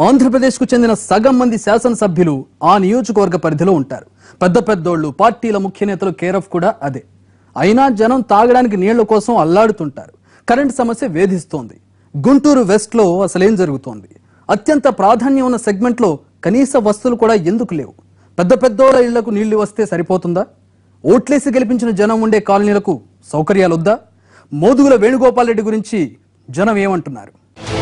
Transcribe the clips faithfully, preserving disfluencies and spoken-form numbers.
ఆంధ్రప్రదేశ్కు చెందిన సగం మంది శాసనసభ్యులు ఆ నియోజకవర్గ పరిధిలో ఉంటారు. పెద్ద పెద్దోళ్లు, పార్టీల ముఖ్య నేతలు కేరఫ్ కూడా అదే. అయినా జనం తాగడానికి నీళ్ల కోసం అల్లాడుతుంటారు. కరెంట్ సమస్య వేధిస్తోంది. గుంటూరు వెస్ట్ లో అసలేం జరుగుతోంది? అత్యంత ప్రాధాన్యం ఉన్న సెగ్మెంట్ లో కనీస వస్తువులు కూడా ఎందుకు లేవు? పెద్ద పెద్దోళ్ల ఇళ్లకు నీళ్లు వస్తే సరిపోతుందా? ఓట్లేసి గెలిపించిన జనం ఉండే కాలనీలకు సౌకర్యాలు వద్దా? మోదుగుల వేణుగోపాల్ రెడ్డి గురించి జనం ఏమంటున్నారు?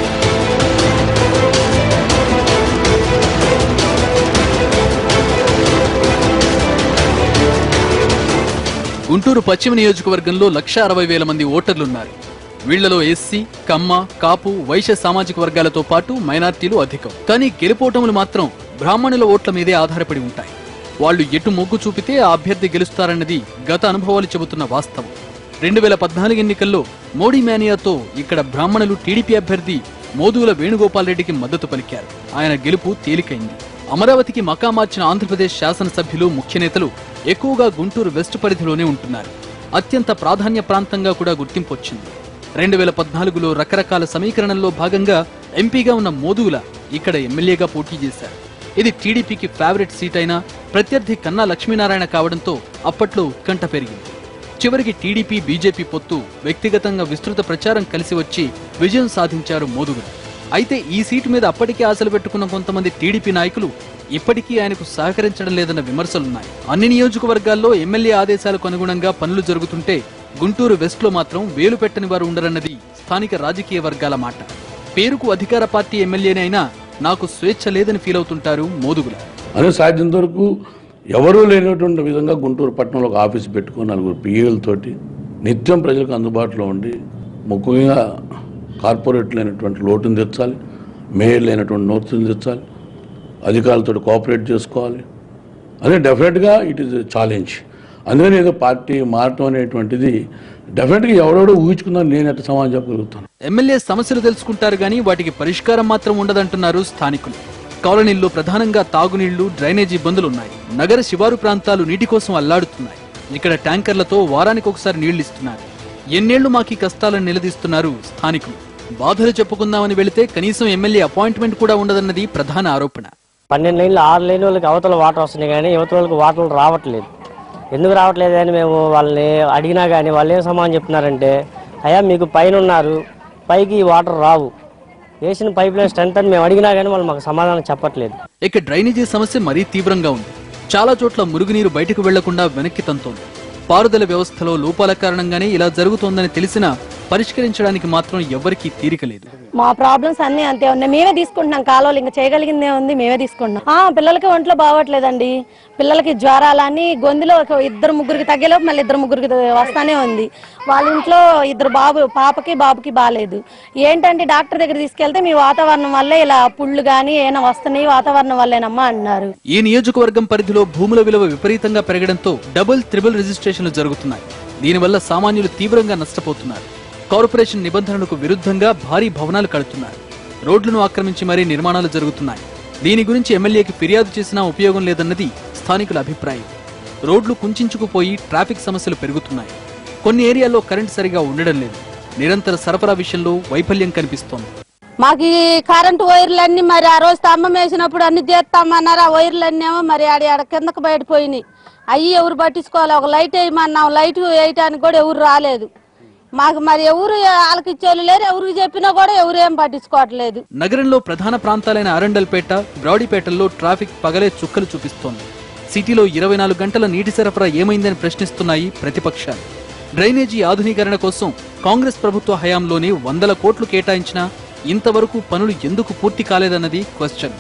గుంటూరు పశ్చిమ నియోజకవర్గంలో లక్ష అరవై వేల మంది ఓటర్లున్నారు. వీళ్లలో ఎస్సీ, కమ్మ, కాపు, వైశ్య సామాజిక వర్గాలతో పాటు మైనార్టీలు అధికం. కానీ గెలుపోటములు మాత్రం బ్రాహ్మణుల ఓట్ల మీదే ఆధారపడి ఉంటాయి. వాళ్లు ఎటు మొగ్గు చూపితే ఆ అభ్యర్థి గెలుస్తారన్నది గత అనుభవాలు చెబుతున్న వాస్తవం. రెండు వేల పద్నాలుగు ఎన్నికల్లో మోడీ మేనియాతో ఇక్కడ బ్రాహ్మణులు టీడీపీ అభ్యర్థి మోదుగుల వేణుగోపాల్ రెడ్డికి మద్దతు పలికారు. ఆయన గెలుపు తేలికైంది. అమరావతికి మకా మార్చిన ఆంధ్రప్రదేశ్ శాసనసభ్యులు, ముఖ్య నేతలు ఎక్కువగా గుంటూరు వెస్ట్ పరిధిలోనే ఉంటున్నారు. అత్యంత ప్రాధాన్య ప్రాంతంగా కూడా గుర్తింపు వచ్చింది. రెండు వేల పద్నాలుగులో రకరకాల సమీకరణల్లో భాగంగా ఎంపీగా ఉన్న మోదుగుల ఇక్కడ ఎమ్మెల్యేగా పోటీ చేశారు. ఇది టీడీపీకి ఫేవరెట్ సీట్ అయినా ప్రత్యర్థి కన్నా లక్ష్మీనారాయణ కావడంతో అప్పట్లో ఉత్కంఠ పెరిగింది. చివరికి టీడీపీ, బీజేపీ పొత్తు, వ్యక్తిగతంగా విస్తృత ప్రచారం కలిసి వచ్చి విజయం సాధించారు మోదుగుల. అయితే ఈ సీటు మీద అప్పటికే ఆశలు పెట్టుకున్న కొంతమంది టీడీపీ నాయకులు ఇప్పటికీ ఆయనకు సహకరించడం లేదన్న విమర్శలున్నాయి. అన్ని నియోజకవర్గాల్లో ఎమ్మెల్యే ఆదేశాలకు అనుగుణంగా పనులు జరుగుతుంటే గుంటూరు వెస్ట్ లో మాత్రం వేలు పెట్టని వారు ఉండరన్నది స్థానిక రాజకీయ వర్గాల మాట. పేరుకు అధికార పార్టీ ఎమ్మెల్యేనే అయినా నాకు స్వేచ్ఛ లేదని ఫీల్ అవుతుంటారు మోదుగుల. అదే సాధ్యంత వరకు ఎవరూ లేనటువంటి విధంగా గుంటూరు పట్టణంలో ఒక ఆఫీస్ పెట్టుకుని నలుగురు పిఏలతోటి నిత్యం ప్రజలకు అందుబాటులో ఉండి, ముఖ్యంగా కార్పొరేట్లు అయినటువంటి లోటును తెచ్చాలి, మేయర్ లేనటువంటి నోట్సులు తెచ్చాలి, అధికారులతో కోఆపరేట్ చేసుకోవాలి. అదే డెఫినెట్గా ఇట్ ఈస్ ఛాలెంజ్. అందుకని ఏదో పార్టీ మారటం అనేటువంటిది డెఫినెట్గా ఎవరెవడో ఊహించుకున్నా నేను ఎట్లా సమాధానం చెప్పగలుగుతాను. ఎమ్మెల్యే సమస్యలు తెలుసుకుంటారు గానీ వాటికి పరిష్కారం మాత్రం ఉండదంటున్నారు స్థానికులు. కాలనీల్లో ప్రధానంగా తాగునీళ్లు, డ్రైనేజీ ఇబ్బందులున్నాయి. నగర శివారు ప్రాంతాలు నీటి కోసం అల్లాడుతున్నాయి. ఇక్కడ ట్యాంకర్లతో వారానికి ఒకసారి నీళ్లు ఇస్తున్నారు. ఎన్నేళ్లు మాకీ కష్టాలను నిలదీస్తున్నారు స్థానికులు. బాధలు చెప్పుకుందామని వెళితే కనీసం ఎమ్మెల్యే అపాయింట్మెంట్ కూడా ఉండదన్నది ప్రధాన ఆరోపణ. పన్నెండు లైన్లు ఆరు లైన్ వాళ్ళకి అవతల వాటర్ వస్తున్నాయి కానీ యువత వాళ్ళకి వాటర్ రావట్లేదు. ఎందుకు రావట్లేదు అని మేము వాళ్ళని అడిగినా కానీ వాళ్ళు ఏం సమాధానం చెప్తున్నారంటే, అయ్యా మీకు పైన ఉన్నారు, పైకి వాటర్ రావు, వేసిన పైప్ లైన్ స్ట్రెంత్ అని మేము అడిగినా కానీ వాళ్ళు మాకు సమాధానం చెప్పట్లేదు. ఇక డ్రైనేజీ సమస్య మరీ తీవ్రంగా ఉంది. చాలా చోట్ల మురుగునీరు బయటకు వెళ్లకుండా వెనక్కి తంతోంది. పారుదల వ్యవస్థలో లోపాల కారణంగానే ఇలా జరుగుతోందని తెలిసినా పరిష్కరించడానికి మాత్రం ఎవరికీ తీరిక లేదు. మా ప్రాబ్లమ్స్ అన్ని అంతే ఉన్నాయి. మేమే తీసుకుంటున్నాం కాలువలు, ఇంకా చేయగలిగిందే ఉంది, మేమే తీసుకుంటున్నాం. ఆ పిల్లలకి ఒంట్లో బాగోట్లేదండి. పిల్లలకి జ్వరాలని గొంతులో ఇద్దరు ముగ్గురికి తగ్గేలోపు మళ్ళీ ఇద్దరు ముగ్గురికి వస్తానే ఉంది. వాళ్ళ ఇంట్లో ఇద్దరు బాబు, పాపకి బాబుకి బాగాలేదు. ఏంటంటే డాక్టర్ దగ్గర తీసుకెళ్తే మీ వాతావరణం వల్లే ఇలా పుళ్ళు గానీ ఏమైనా వస్తున్నాయి, వాతావరణం వల్లేనమ్మా అన్నారు. ఈ నియోజకవర్గం పరిధిలో భూముల విలువ విపరీతంగా పెరగడంతో డబుల్ త్రిబుల్ రిజిస్ట్రేషన్లు జరుగుతున్నాయి. దీనివల్ల సామాన్యులు తీవ్రంగా నష్టపోతున్నారు. కార్పొరేషన్ నిబంధనలకు విరుద్ధంగా భారీ భవనాలు కడుతున్నారు. రోడ్లను ఆక్రమించి మరీ నిర్మాణాలు జరుగుతున్నాయి. దీని గురించి ఎమ్మెల్యేకి ఫిర్యాదు చేసినా ఉపయోగం లేదన్నది స్థానికుల అభిప్రాయం. రోడ్లు కుంచుకుపోయి ట్రాఫిక్ సమస్యలు పెరుగుతున్నాయి. కొన్ని ఏరియాల్లో కరెంట్ సరిగా ఉండడం లేదు. నిరంతర సరఫరా విషయంలో వైఫల్యం కనిపిస్తోంది. మాకు ఈ కరెంటు వైర్లన్నీ మరి ఆ రోజు స్తంభం వేసినప్పుడు అన్ని తీస్తామన్నారు. ఆ వైర్లన్నీ ఏమో మరి ఆడి ఆడ కిందకు బయటపోయినాయి. అయ్యి ఎవరు పట్టించుకోవాలి? ఒక లైట్ వేయమన్నాం, లైట్ వేయటానికి కూడా ఎవరు రాలేదు. మాకు మరి ఎవరు వాళ్ళకి ఇచ్చేవాళ్ళు లేరు. ఎవరికి చెప్పినా కూడా ఎవరు ఏం పట్టించుకోవట్లేదు. నగరంలో ప్రధాన ప్రాంతాలైన అరండల్పేట, బ్రాడీపేటల్లో ట్రాఫిక్ పగలే చుక్కలు చూపిస్తోంది. సిటీలో ఇరవై నాలుగు గంటల నీటి సరఫరా ఏమైందని ప్రశ్నిస్తున్నాయి ప్రతిపక్షాలు. డ్రైనేజీ ఆధునీకరణ కోసం కాంగ్రెస్ ప్రభుత్వ హయాంలోనే వందల కోట్లు కేటాయించినా ఇంతవరకు పనులు ఎందుకు పూర్తి కాలేదన్నది క్వశ్చన్.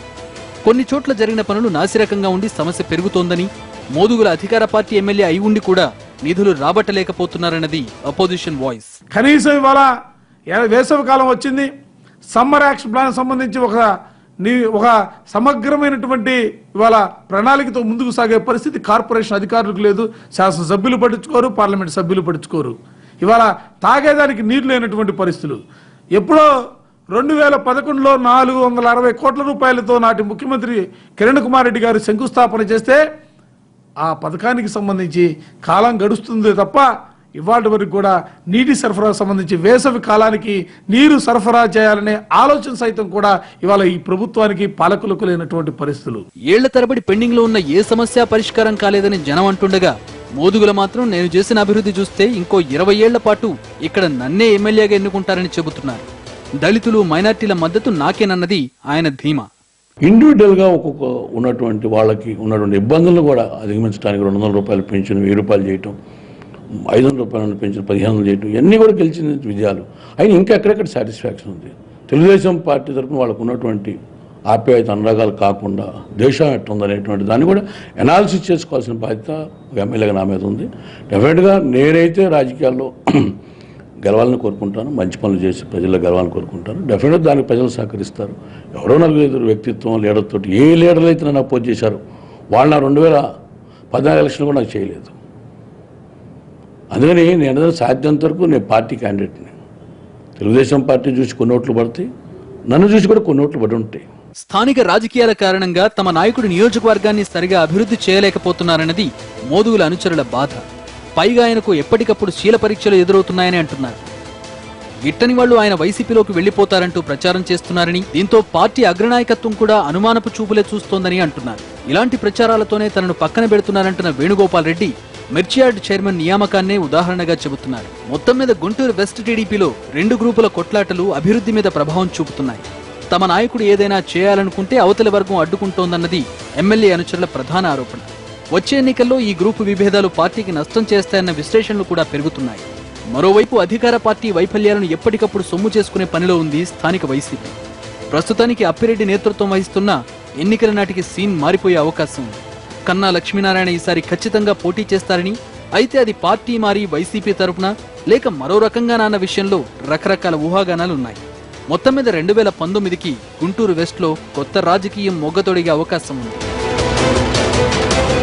కొన్ని చోట్ల జరిగిన పనులు నాసిరకంగా ఉండి సమస్య పెరుగుతోందని, మోదుగుల అధికార పార్టీ ఎమ్మెల్యే అయి ఉండి కూడా నిధులు రాబట్టలేకపోతున్నారన్నది అపోజిషన్ వాయిస్. కనీసం ఇవాళ వేసవి కాలం వచ్చింది, సమ్మర్ యాక్షన్ ప్లాన్ సంబంధించి ఒక ఒక సమగ్రమైనటువంటి ఇవాళ ప్రణాళికతో ముందుకు సాగే పరిస్థితి కార్పొరేషన్ అధికారులకు లేదు. శాసనసభ్యులు పట్టించుకోరు, పార్లమెంట్ సభ్యులు పట్టించుకోరు. ఇవాళ తాగేదానికి నీరు లేనటువంటి పరిస్థితులు. ఎప్పుడో రెండు వేల పదకొండులో నాలుగు వందల అరవై కోట్ల రూపాయలతో నాటి ముఖ్యమంత్రి కిరణ్ కుమార్ రెడ్డి గారు శంకుస్థాపన చేస్తే ఆ పథకానికి సంబంధించి కాలం గడుస్తుంది తప్ప ఇవాటి వరకు కూడా నీటి సరఫరా సంబంధించి వేసవి కాలానికి నీరు సరఫరా చేయాలనే ఆలోచన సైతం కూడా ఇవాళ ఈ ప్రభుత్వానికి పాలకులకు లేనటువంటి పరిస్థితులు. ఏళ్ల తరబడి పెండింగ్ లో ఉన్న ఏ సమస్య పరిష్కారం కాలేదని జనం అంటుండగా మోదుగుల మాత్రం నేను చేసిన అభివృద్ధి చూస్తే ఇంకో ఇరవై ఏళ్ల పాటు ఇక్కడ నన్నే ఎమ్మెల్యేగా ఎన్నుకుంటారని చెబుతున్నారు. దళితులు మైనార్టీల మద్దతు నాకేనన్నది ఆయన ధీమా. ఇండివిజువల్ గా ఒక్కొక్క ఉన్నటువంటి వాళ్ళకి ఉన్నటువంటి ఇబ్బందులను కూడా అధిగమించడానికి రెండు వందల రూపాయలు పెన్షన్ వెయ్యి రూపాయలు చేయటం, ఐదు వందల రూపాయలు పెన్షన్ పదిహేను వందలు చేయటం, ఇవన్నీ కూడా గెలిచిన విజయాలు. అయినా ఇంకా ఎక్కడెక్కడ సాటిస్ఫాక్షన్ ఉంది. తెలుగుదేశం పార్టీ తరఫున వాళ్ళకు ఉన్నటువంటి ఆప్యాయత అనురాగాలు కాకుండా దేశం ఎట్టుందనేటువంటి దాన్ని కూడా ఎనాలిసిస్ చేసుకోవాల్సిన బాధ్యత ఎమ్మెల్యేగా నా మీద ఉంది. డెఫినెట్గా నేనైతే రాజకీయాల్లో గెలవాలని కోరుకుంటాను, మంచి పనులు చేసి ప్రజల్లో గెలవాలని కోరుకుంటాను. డెఫినెట్గా దానికి ప్రజలు సహకరిస్తారు. ఎవరో నలుగురు వ్యక్తిత్వం లీడర్ తోటి ఏ లీడర్లు అయితే నన్ను అపోజ్ చేశారు వాళ్ళు నా రెండు వేల పద్నాలుగు ఎలక్షన్లు కూడా నాకు చేయలేదు. అందుకని నేను సాధ్యంత వరకు నేను పార్టీ క్యాండిడేట్ని. తెలుగుదేశం పార్టీ చూసి కొన్ని ఓట్లు పడతాయి, నన్ను చూసి కూడా కొన్ని ఓట్లు పడి ఉంటాయి. స్థానిక రాజకీయాల కారణంగా తమ నాయకుడు నియోజకవర్గాన్ని సరిగా అభివృద్ధి చేయలేకపోతున్నారన్నది మోదుగుల అనుచరుల బాధ. పైగా ఆయనకు ఎప్పటికప్పుడు శీల పరీక్షలు ఎదురవుతున్నాయని అంటున్నారు. గిట్టని వాళ్లు ఆయన వైసీపీలోకి వెళ్లిపోతారంటూ ప్రచారం చేస్తున్నారని, దీంతో పార్టీ అగ్రనాయకత్వం కూడా అనుమానపు చూపులే చూస్తోందని అంటున్నారు. ఇలాంటి ప్రచారాలతోనే తనను పక్కన పెడుతున్నారంటున్న వేణుగోపాల్ రెడ్డి మిర్చియార్డ్ చైర్మన్ నియామకాన్నే ఉదాహరణగా చెబుతున్నారు. మొత్తం మీద గుంటూరు వెస్ట్ టీడీపీలో రెండు గ్రూపుల కొట్లాటలు అభివృద్ధి మీద ప్రభావం చూపుతున్నాయి. తమ నాయకుడు ఏదైనా చేయాలనుకుంటే అవతలి వర్గం అడ్డుకుంటోందన్నది ఎమ్మెల్యే అనుచరుల ప్రధాన ఆరోపణ. వచ్చే ఎన్నికల్లో ఈ గ్రూపు విభేదాలు పార్టీకి నష్టం చేస్తాయన్న విశ్లేషణలు కూడా పెరుగుతున్నాయి. మరోవైపు అధికార పార్టీ వైఫల్యాలను ఎప్పటికప్పుడు సొమ్ము చేసుకునే పనిలో ఉంది స్థానిక వైసీపీ. ప్రస్తుతానికి అప్పిరెడ్డి నేతృత్వం వహిస్తున్న ఎన్నికల నాటికి సీన్ మారిపోయే అవకాశం ఉంది. కన్నా లక్ష్మీనారాయణ ఈసారి ఖచ్చితంగా పోటీ చేస్తారని, అయితే అది పార్టీ మారి వైసీపీ తరపున లేక మరో రకంగానా అన్న విషయంలో రకరకాల ఊహాగానాలు ఉన్నాయి. మొత్తం మీద రెండు వేల పంతొమ్మిదికి గుంటూరు వెస్ట్లో కొత్త రాజకీయం మొగ్గతొడిగే అవకాశం ఉంది.